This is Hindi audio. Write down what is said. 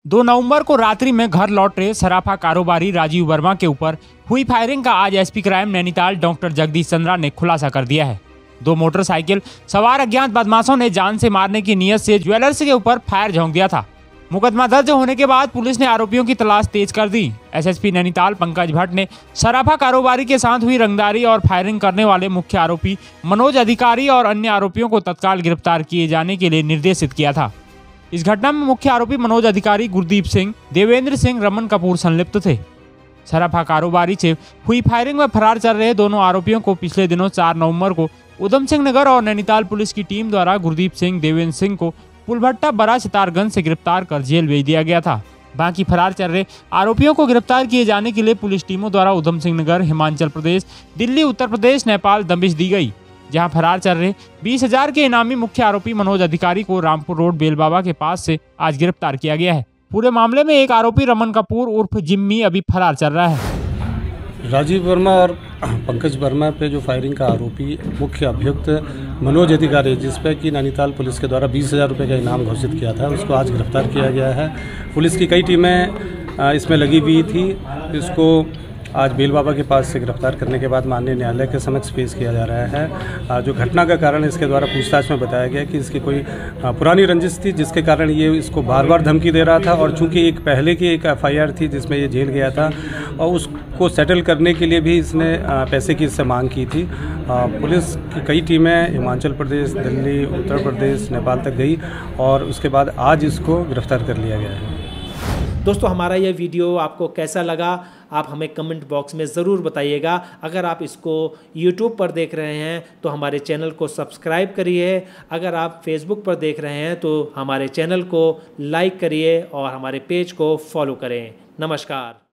2 नवंबर को रात्रि में घर लौट रहे सराफा कारोबारी राजीव वर्मा के ऊपर हुई फायरिंग का आज SP crime Nainital doctor Jagdish Chandra ने खुलासा कर दिया है। 2 मोटरसाइकिल सवार अज्ञात बदमाशों ने जान से मारने की नीयत से ज्वेलर्स के ऊपर फायर झोंक दिया था। मुकदमा दर्ज होने के बाद पुलिस ने आरोपियों की तलाश तेज कर दी। एसएसपी नैनीताल पंकज भट्ट ने सराफा कारोबारी के साथ हुई रंगदारी और फायरिंग करने वाले मुख्य आरोपी मनोज अधिकारी और अन्य आरोपियों को तत्काल गिरफ्तार किए जाने के लिए निर्देशित किया था। इस घटना में मुख्य आरोपी मनोज अधिकारी, गुरदीप सिंह, देवेंद्र सिंह, रमन कपूर संलिप्त थे। सराफा कारोबारी से हुई फायरिंग में फरार चल रहे दोनों आरोपियों को पिछले दिनों 4 नवंबर को उधम सिंह नगर और नैनीताल पुलिस की टीम द्वारा गुरदीप सिंह, देवेंद्र सिंह को पुलभट्टा बड़ा सितारगंज से गिरफ्तार कर जेल भेज दिया गया था। बाकी फरार चल रहे आरोपियों को गिरफ्तार किए जाने के लिए पुलिस टीमों द्वारा उधम सिंह नगर, हिमाचल प्रदेश, दिल्ली, उत्तर प्रदेश, नेपाल दबिश दी गई, जहां फरार चल रहे 20,000 के इनामी मुख्य आरोपी मनोज अधिकारी को रामपुर रोड बेलबाबा के पास से आज गिरफ्तार किया गया है। पूरे मामले में एक आरोपी रमन कपूर उर्फ जिम्मी अभी फरार चल रहा है। राजीव वर्मा और पंकज वर्मा पे जो फायरिंग का आरोपी मुख्य अभियुक्त मनोज अधिकारी, जिस पे कि नैनीताल पुलिस के द्वारा 20,000 रुपये का इनाम घोषित किया था, उसको आज गिरफ्तार किया गया है। पुलिस की कई टीमें इसमें लगी हुई थी। इसको आज बेलबाबा के पास से गिरफ्तार करने के बाद माननीय न्यायालय के समक्ष पेश किया जा रहा है। जो घटना का कारण इसके द्वारा पूछताछ में बताया गया कि इसकी कोई पुरानी रंजिश थी, जिसके कारण ये इसको बार बार धमकी दे रहा था, और चूंकि एक पहले की एक FIR थी जिसमें ये जेल गया था और उसको सेटल करने के लिए भी इसने पैसे की इससे मांग की थी। पुलिस की कई टीमें हिमाचल प्रदेश, दिल्ली, उत्तर प्रदेश, नेपाल तक गई और उसके बाद आज इसको गिरफ्तार कर लिया गया है। दोस्तों, हमारा यह वीडियो आपको कैसा लगा आप हमें कमेंट बॉक्स में ज़रूर बताइएगा। अगर आप इसको YouTube पर देख रहे हैं तो हमारे चैनल को सब्सक्राइब करिए। अगर आप Facebook पर देख रहे हैं तो हमारे चैनल को लाइक करिए और हमारे पेज को फॉलो करें। नमस्कार।